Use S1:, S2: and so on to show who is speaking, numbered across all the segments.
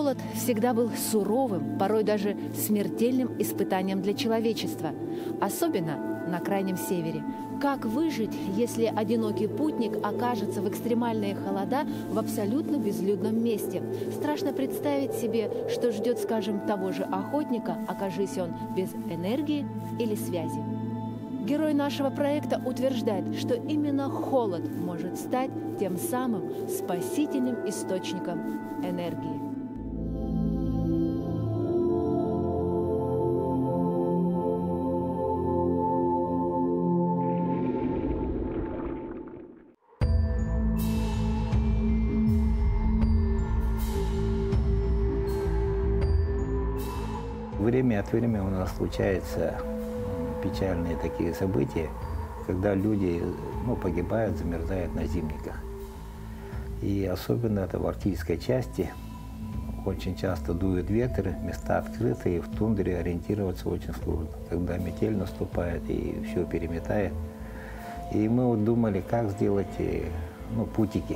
S1: Холод всегда был суровым, порой даже смертельным испытанием для человечества, особенно на Крайнем Севере. Как выжить, если одинокий путник окажется в экстремальные холода в абсолютно безлюдном месте? Страшно представить себе, что ждет, скажем, того же охотника, окажись он без энергии или связи. Герой нашего проекта утверждает, что именно холод может стать тем самым спасительным источником энергии.
S2: Время от времени у нас случаются печальные такие события, когда люди погибают, замерзают на зимниках. И особенно это в арктической части. Очень часто дует ветер, места открытые, и в тундре ориентироваться очень сложно. Когда метель наступает и все переметает. И мы вот думали, как сделать путики.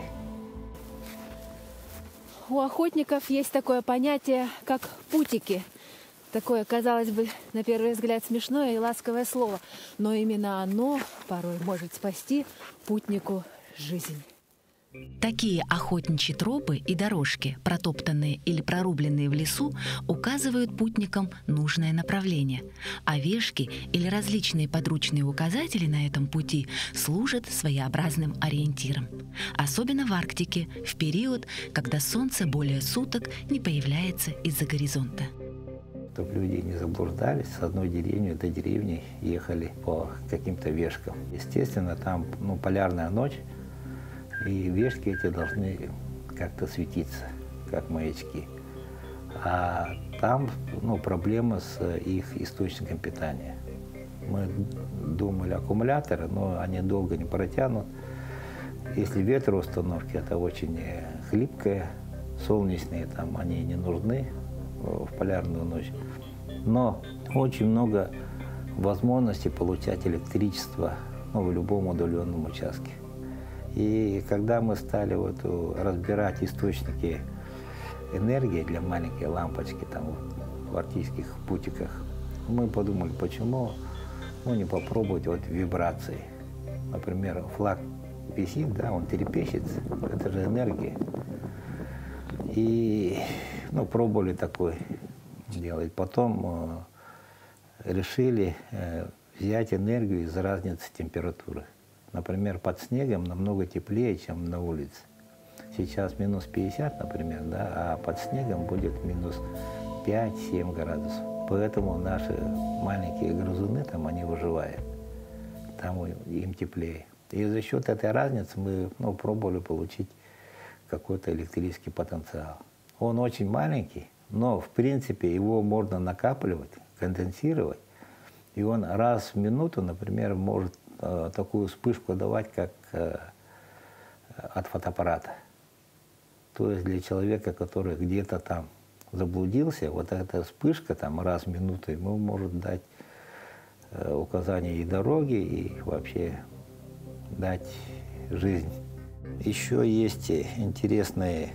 S1: У охотников есть такое понятие, как путики. Такое, казалось бы, на первый взгляд смешное и ласковое слово, но именно оно порой может спасти путнику жизнь.
S3: Такие охотничьи тропы и дорожки, протоптанные или прорубленные в лесу, указывают путникам нужное направление, а вешки или различные подручные указатели на этом пути служат своеобразным ориентиром. Особенно в Арктике, в период, когда солнце более суток не появляется из-за горизонта.
S2: Чтобы люди не заблуждались, с одной деревни до деревни ехали по каким-то вешкам. Естественно, там полярная ночь, и вешки эти должны как-то светиться, как маячки. А там проблема с их источником питания. Мы думали аккумуляторы, но они долго не протянут. Если ветроустановки, это очень хлипкое, солнечные там они не нужны в полярную ночь. Но очень много возможностей получать электричество в любом удаленном участке. И когда мы стали разбирать источники энергии для маленькой лампочки там, в арктических путиках, мы подумали, почему не попробовать вибрации. Например, флаг висит, да, он трепещется, это же энергия. И пробовали такой делать. Потом решили взять энергию из разницы температуры. Например, под снегом намного теплее, чем на улице. Сейчас минус 50, например, да, а под снегом будет минус 5-7 градусов. Поэтому наши маленькие грызуны, там они выживают. Там им теплее. И за счет этой разницы мы пробовали получить какой-то электрический потенциал. Он очень маленький, но в принципе его можно накапливать, конденсировать. И он раз в минуту, например, может такую вспышку давать, как от фотоаппарата. То есть для человека, который где-то там заблудился, вот эта вспышка там раз в минуту ему может дать указания и дороги, и вообще дать жизнь. Еще есть интересные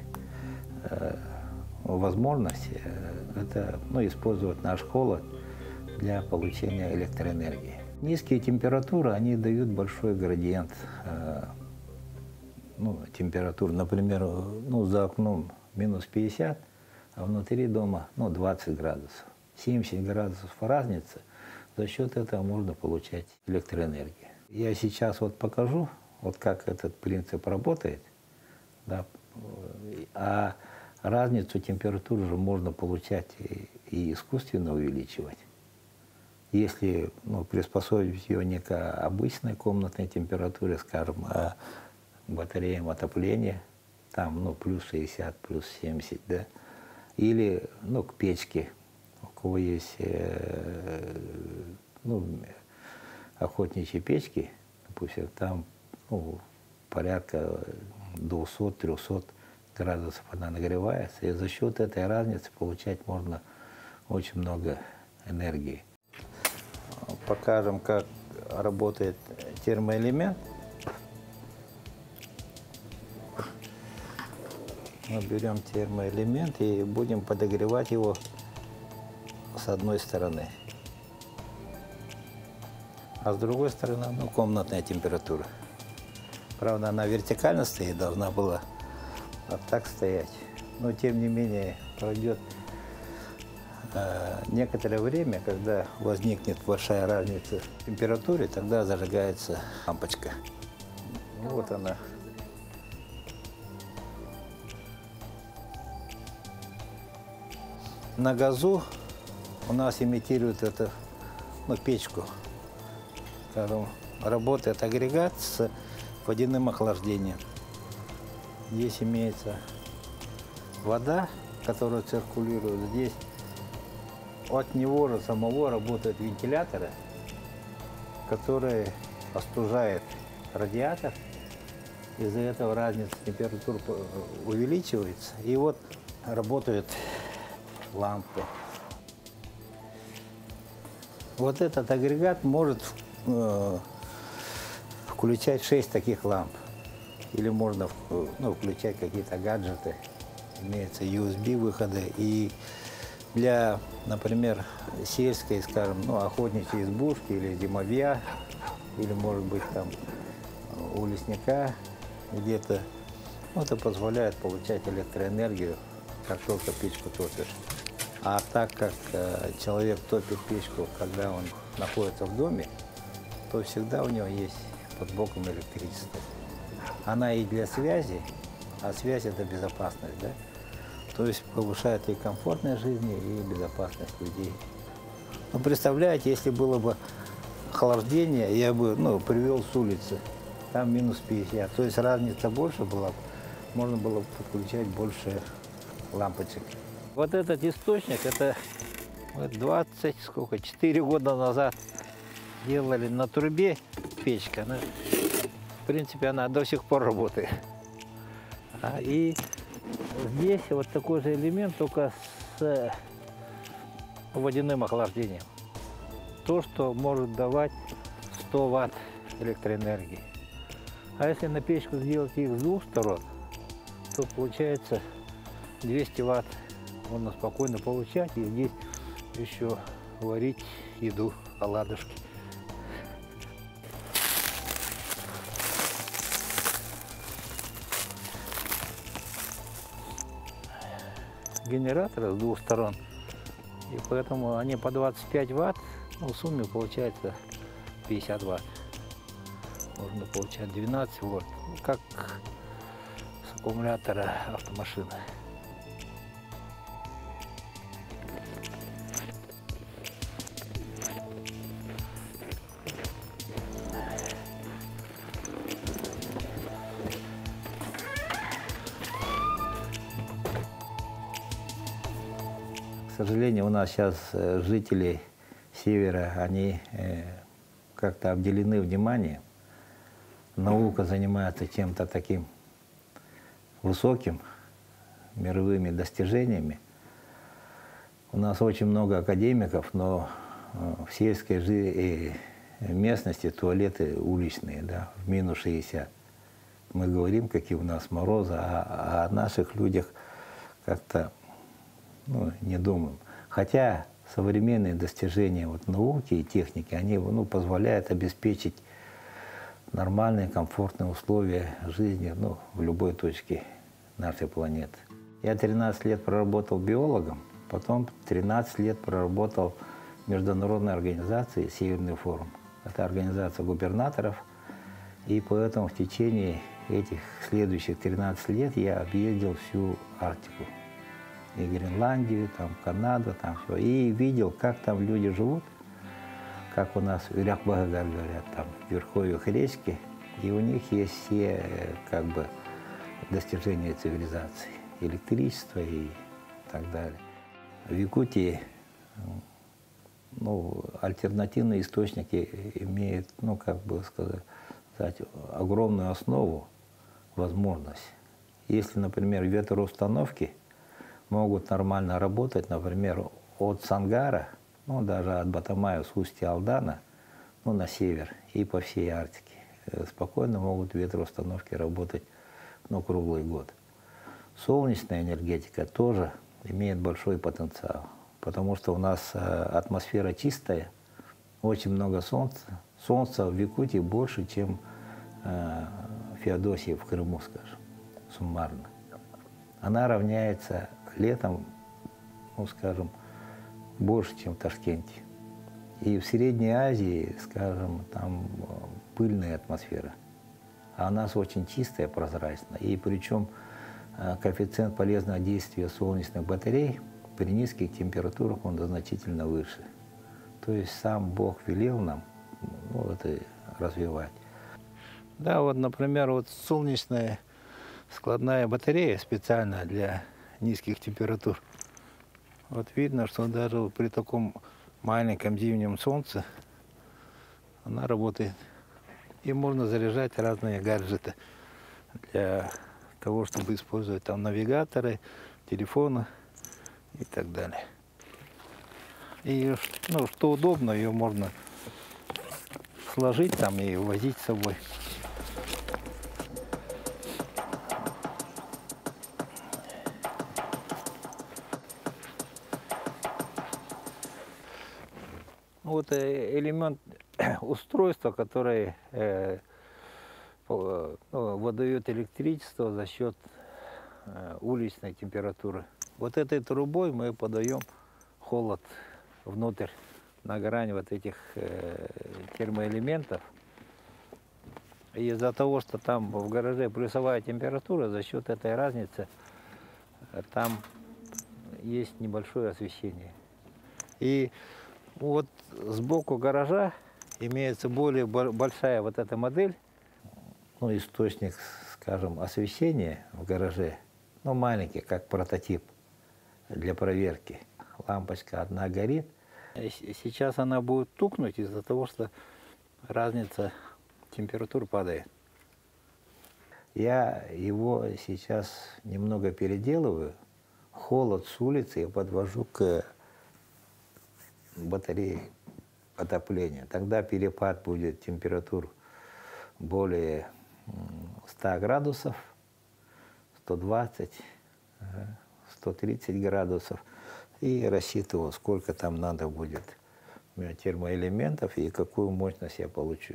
S2: возможности. Это использовать наш холод для получения электроэнергии. Низкие температуры, они дают большой градиент температур. Например, за окном минус 50, а внутри дома 20 градусов. 70 градусов разница. За счет этого можно получать электроэнергию. Я сейчас покажу, как этот принцип работает. Да, а разницу температуры же можно получать и искусственно увеличивать. Если приспособить ее не к обычной комнатной температуре, скажем, а к батареям отопления, там плюс 60, плюс 70, да, или к печке, у кого есть охотничьи печки, допустим, там порядка 200-300 градусов она нагревается, и за счет этой разницы получать можно очень много энергии. Покажем, как работает термоэлемент. Мы берем термоэлемент и будем подогревать его с одной стороны. А с другой стороны, ну, комнатная температура. Правда, она вертикально стоит, должна была вот так стоять. Но, тем не менее, пройдет некоторое время, когда возникнет большая разница в температуре, тогда зажигается лампочка. Ну, вот она. На газу у нас имитирует это, ну, печку. Скажем, работает агрегат с водяным охлаждением. Здесь имеется вода, которая циркулирует. Здесь от него же самого работают вентиляторы, которые остужают радиатор. Из-за этого разница температур увеличивается. И вот работают лампы. Вот этот агрегат может включать 6 таких ламп. Или можно, ну, включать какие-то гаджеты. Имеются USB-выходы. И для, например, сельской, скажем, ну, охотничьей избушки или зимовья, или, может быть, там у лесника где-то, ну, это позволяет получать электроэнергию, как только печку топишь. А так как человек топит печку, когда он находится в доме, то всегда у него есть под боком электричество. Она и для связи, а связь – это безопасность, да? То есть повышает и комфортность жизни, и безопасность людей. Ну, представляете, если было бы охлаждение, я бы, ну, привел с улицы, там минус 50, то есть разница больше была, можно было подключать больше лампочек. Вот этот источник, это 4 года назад делали на трубе печка. Она, в принципе, она до сих пор работает. И здесь вот такой же элемент, только с водяным охлаждением. То, что может давать 100 ватт электроэнергии. А если на печку сделать их с двух сторон, то получается 200 ватт можно спокойно получать. И здесь еще варить еду, оладушки. Генераторы с двух сторон, и поэтому они по 25 ватт, ну, в сумме получается 50 ватт. Можно получать 12 вольт, ну, как с аккумулятора автомашины. К сожалению, у нас сейчас жители севера, они как-то обделены вниманием. Наука занимается чем-то таким высоким, мировыми достижениями. У нас очень много академиков, но в сельской местности туалеты уличные, да, в минус 60. Мы говорим, какие у нас морозы, а о наших людях как-то, ну, не думаем. Хотя современные достижения вот науки и техники, они, ну, позволяют обеспечить нормальные, комфортные условия жизни, ну, в любой точке нашей планеты. Я 13 лет проработал биологом, потом 13 лет проработал в международной организации «Северный форум». Это организация губернаторов, и поэтому в течение этих следующих 13 лет я объездил всю Арктику. И Гренландию, там, Канаду, там все. И видел, как там люди живут, как у нас в Ирак-Багагар говорят, там, в верховьях речки, и у них есть все, как бы, достижения цивилизации, электричество и так далее. В Якутии, ну, альтернативные источники имеют, ну, как бы сказать, огромную основу, возможность. Если, например, ветроустановки могут нормально работать, например, от Сангара, ну, даже от Батамая с устья Алдана, ну, на север и по всей Арктике. Спокойно могут ветроустановки работать, ну, круглый год. солнечная энергетика тоже имеет большой потенциал, потому что у нас атмосфера чистая, очень много солнца. Солнца в Якутии больше, чем в Феодосии, в Крыму, скажем, суммарно. Она равняется летом, ну, скажем, больше, чем в Ташкенте. И в Средней Азии, скажем, там пыльная атмосфера. А у нас очень чистая, прозрачная. И причем коэффициент полезного действия солнечных батарей при низких температурах он значительно выше. То есть сам Бог велел нам это развивать. Да, вот, например, вот солнечная складная батарея специально для низких температур. Вот видно, что даже при таком маленьком зимнем солнце она работает. И можно заряжать разные гаджеты для того, чтобы использовать там навигаторы, телефоны и так далее. И что удобно, ее можно сложить там и возить с собой. Вот элемент устройства, который выдает электричество за счет уличной температуры. Вот этой трубой мы подаем холод внутрь, на грань вот этих термоэлементов. И из-за того, что там в гараже плюсовая температура, за счет этой разницы там есть небольшое освещение. И вот сбоку гаража имеется более большая вот эта модель. Источник, скажем, освещения в гараже, маленький, как прототип для проверки. Лампочка одна горит. Сейчас она будет тукнуть из-за того, что разница температур падает. Я его сейчас немного переделываю. Холод с улицы я подвожу к батарее отопления. Тогда перепад будет температур более 100 градусов, 120, 130 градусов. И рассчитывал, сколько там надо будет термоэлементов и какую мощность я получу.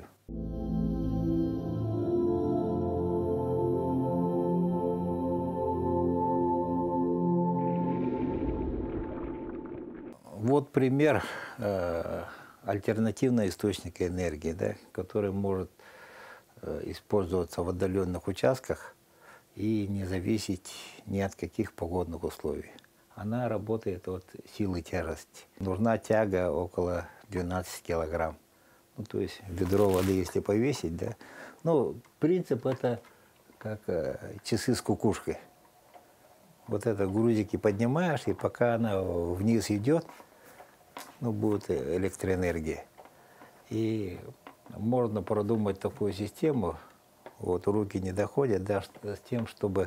S2: Вот пример альтернативного источника энергии, да, который может использоваться в отдаленных участках и не зависеть ни от каких погодных условий. Она работает от силы тяжести. Нужна тяга около 12 килограмм. То есть ведро воды, если повесить, да. Принцип это как часы с кукушкой. Вот это грузики поднимаешь, и пока она вниз идет, будет электроэнергия. И можно продумать такую систему, вот руки не доходят, да, с тем, чтобы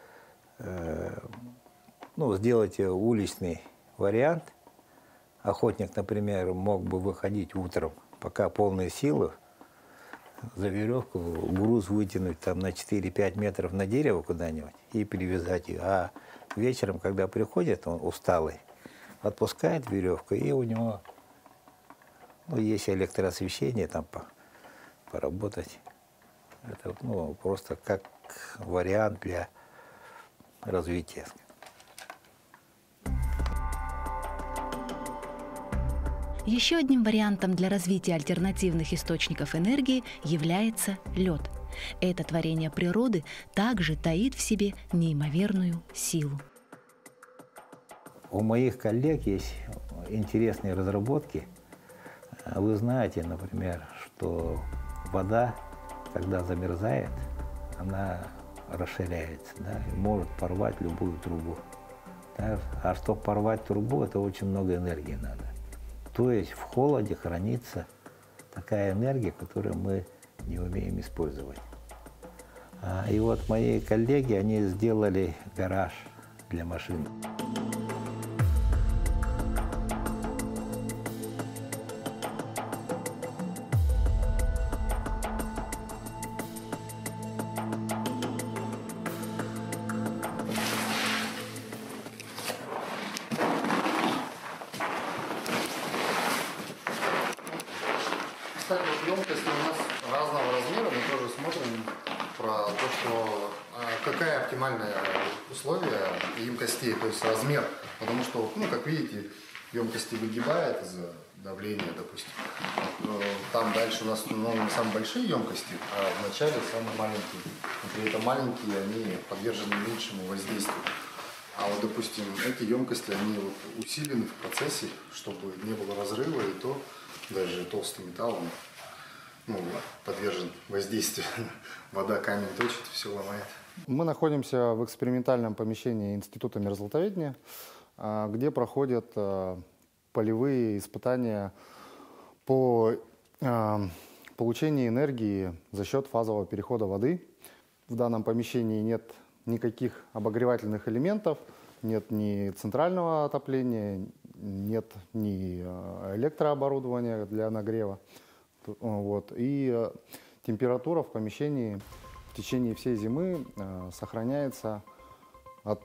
S2: сделать уличный вариант. Охотник, например, мог бы выходить утром, пока полные силы, за веревку груз вытянуть там на 4-5 метров на дерево куда-нибудь и привязать ее. А вечером, когда приходит, он усталый, отпускает веревку, и у него есть электроосвещение, там поработать. Это просто как вариант для развития.
S3: Еще одним вариантом для развития альтернативных источников энергии является лед. Это творение природы также таит в себе неимоверную силу.
S2: У моих коллег есть интересные разработки. Вы знаете, например, что вода, когда замерзает, она расширяется, да, и может порвать любую трубу. Да? А чтобы порвать трубу, это очень много энергии надо. То есть в холоде хранится такая энергия, которую мы не умеем использовать. И вот мои коллеги, они сделали гараж для машин.
S4: сказать, вот емкости у нас разного размера, мы тоже смотрим про то, что какая оптимальная условия емкостей, то есть размер, потому что, ну, как видите, емкости выгибает из-за давления, допустим. Там дальше у нас не самые большие емкости, а в начале самые маленькие. И при этом маленькие, они подвержены меньшему воздействию. А вот, допустим, эти емкости, они вот усилены в процессе, чтобы не было разрыва, и то даже толстый металл, он, ну, подвержен воздействию. Вода камень точит, все ломает.
S5: Мы находимся в экспериментальном помещении Института мерзлотоведения, где проходят полевые испытания по получению энергии за счет фазового перехода воды. В данном помещении нет никаких обогревательных элементов, нет ни центрального отопления, нет ни электрооборудования для нагрева. Вот. И температура в помещении в течение всей зимы сохраняется от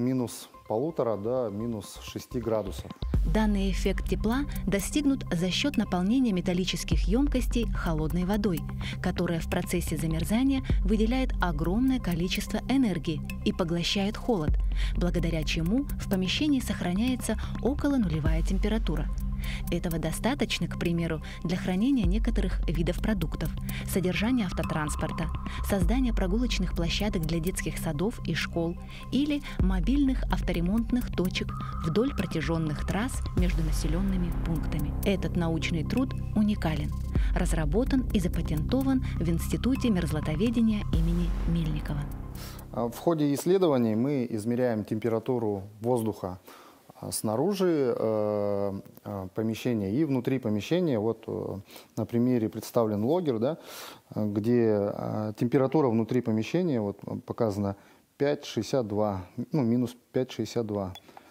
S5: -1,5 до -6 градусов.
S3: Данный эффект тепла достигнут за счет наполнения металлических емкостей холодной водой, которая в процессе замерзания выделяет огромное количество энергии и поглощает холод, благодаря чему в помещении сохраняется около нулевая температура. Этого достаточно, к примеру, для хранения некоторых видов продуктов, содержания автотранспорта, создания прогулочных площадок для детских садов и школ или мобильных авторемонтных точек вдоль протяженных трасс между населенными пунктами. Этот научный труд уникален, разработан и запатентован в Институте мерзлотоведения имени Мельникова.
S5: В ходе исследований мы измеряем температуру воздуха снаружи помещения и внутри помещения. Вот на примере представлен логер, да, где температура внутри помещения вот, показана 5,62, ну, минус 5,62.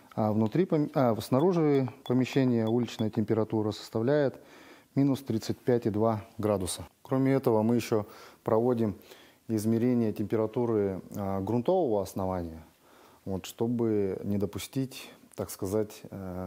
S5: А снаружи помещения уличная температура составляет минус 35,2 градуса. Кроме этого, мы еще проводим измерение температуры грунтового основания, вот, чтобы не допустить, так сказать,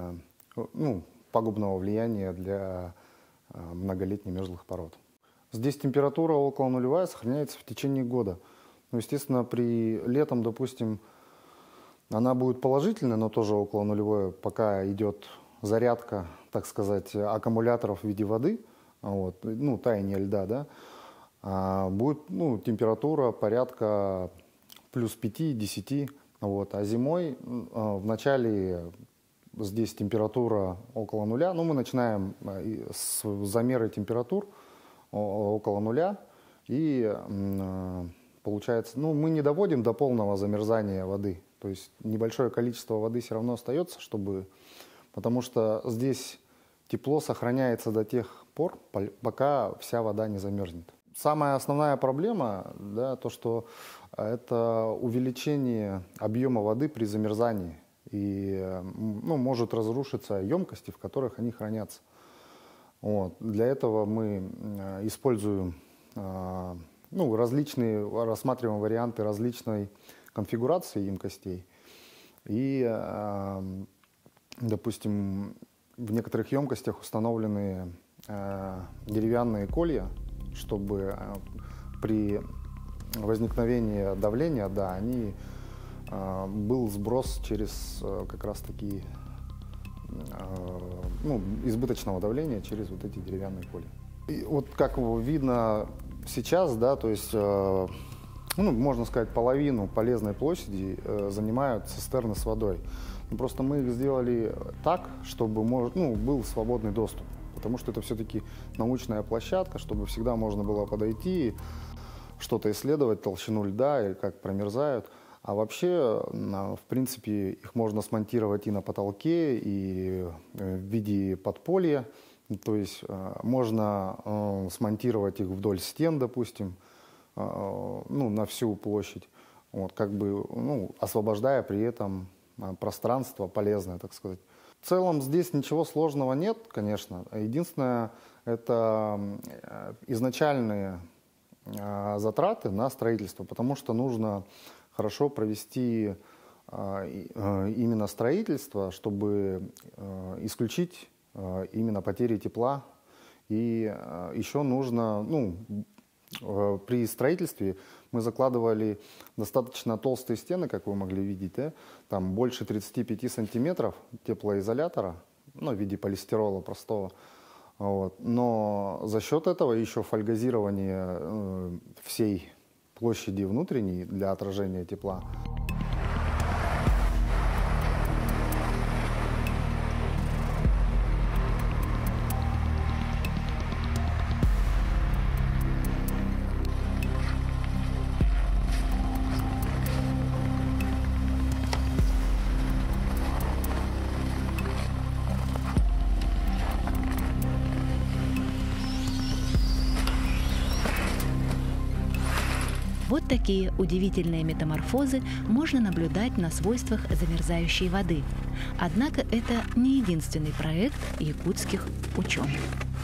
S5: пагубного влияния для многолетних мерзлых пород. Здесь температура около нулевая сохраняется в течение года. Ну, естественно, летом, допустим, она будет положительная, но тоже около нулевой, пока идет зарядка, так сказать, аккумуляторов в виде воды, вот, ну, таяние льда, да, будет, ну, температура порядка плюс 5-10. Вот. А зимой в начале здесь температура около нуля. Ну, мы начинаем с замера температур около нуля. И получается, ну, мы не доводим до полного замерзания воды. То есть небольшое количество воды все равно остается, потому что здесь тепло сохраняется до тех пор, пока вся вода не замерзнет. Самая основная проблема, да, то, что это увеличение объема воды при замерзании. И, ну, может разрушиться емкости, в которых они хранятся. Вот. Для этого мы используем рассматриваем варианты различной конфигурации емкостей. И, допустим, в некоторых емкостях установлены деревянные колья, чтобы при возникновении давления, да, был сброс через как раз таки избыточного давления через вот эти деревянные колья. И вот как видно сейчас, да, то есть, можно сказать, половину полезной площади занимают цистерны с водой. Просто мы их сделали так, чтобы был свободный доступ. Потому что это все-таки научная площадка, чтобы всегда можно было подойти, что-то исследовать, толщину льда и как промерзают. А вообще, в принципе, их можно смонтировать и на потолке, и в виде подполья. То есть можно смонтировать их вдоль стен, допустим, на всю площадь, вот, освобождая при этом пространство полезное, так сказать. В целом здесь ничего сложного нет, конечно. Единственное, это изначальные затраты на строительство, потому что нужно хорошо провести именно строительство, чтобы исключить именно потери тепла И еще нужно, при строительстве мы закладывали достаточно толстые стены, как вы могли видеть, да? Там больше 35 сантиметров теплоизолятора, в виде полистирола простого. Вот. Но за счет этого еще фольгозирование всей площади внутренней для отражения тепла.
S3: Вот такие удивительные метаморфозы можно наблюдать на свойствах замерзающей воды. Однако это не единственный проект якутских ученых.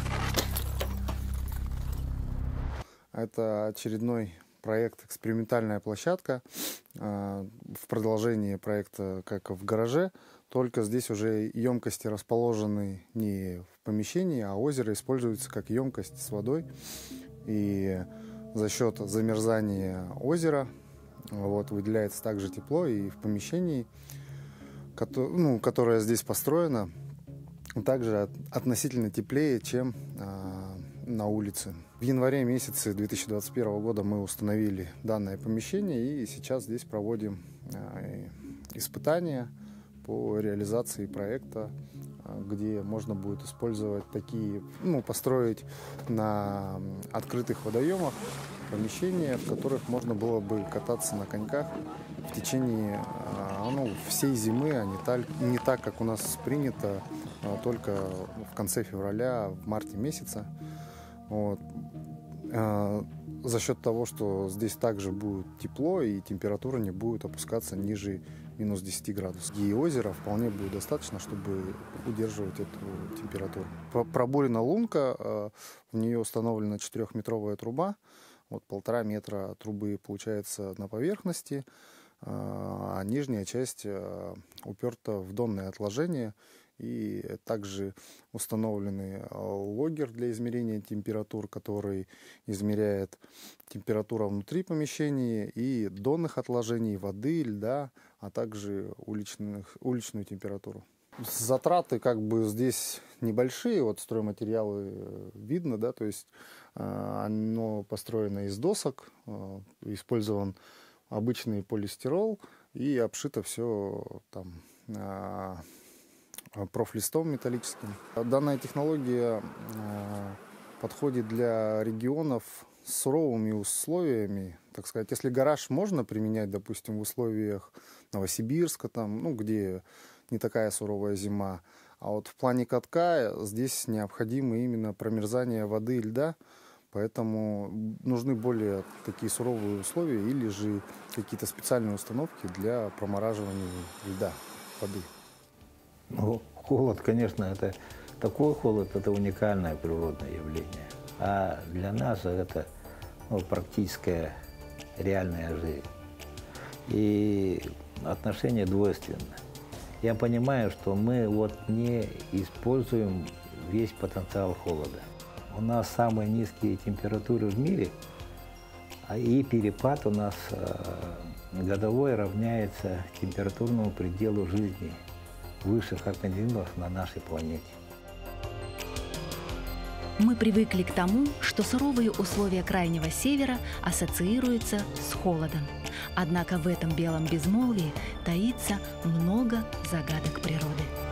S5: Это очередной проект «Экспериментальная площадка». В продолжении проекта «Как в гараже», только здесь уже емкости расположены не в помещении, а озеро используется как емкость с водой. И за счет замерзания озера выделяется также тепло, и в помещении, которое здесь построено, также относительно теплее, чем на улице. В январе месяце 2021 года мы установили данное помещение, и сейчас здесь проводим испытания по реализации проекта, где можно будет использовать такие, построить на открытых водоемах помещения, в которых можно было бы кататься на коньках в течение всей зимы, а не так, как у нас принято, только в конце февраля, в марте месяца. За счет того, что здесь также будет тепло и температура не будет опускаться ниже минус 10 градусов. И озера вполне будет достаточно, чтобы удерживать эту температуру. Пробурена лунка, в нее установлена 4-метровая труба. 1,5 метра трубы получается на поверхности, а нижняя часть уперта в донное отложение. И также установленный логгер для измерения температур, который измеряет температуру внутри помещения и донных отложений воды, льда, а также уличную температуру. Затраты здесь небольшие, стройматериалы видно, да, то есть оно построено из досок, использован обычный полистирол и обшито все там профлистом металлическим. Данная технология подходит для регионов с суровыми условиями. Так сказать, если гараж можно применять, допустим, в условиях Новосибирска, где не такая суровая зима, а в плане катка здесь необходимо именно промерзание воды и льда, поэтому нужны более такие суровые условия или же какие-то специальные установки для промораживания льда, воды.
S2: Холод, конечно, это такой холод, это уникальное природное явление. А для нас это практическая реальная жизнь. И отношение двойственное. Я понимаю, что мы не используем весь потенциал холода. У нас самые низкие температуры в мире, и перепад у нас годовой равняется температурному пределу жизни высших организмов на нашей планете.
S3: Мы привыкли к тому, что суровые условия Крайнего Севера ассоциируются с холодом. Однако в этом белом безмолвии таится много загадок природы.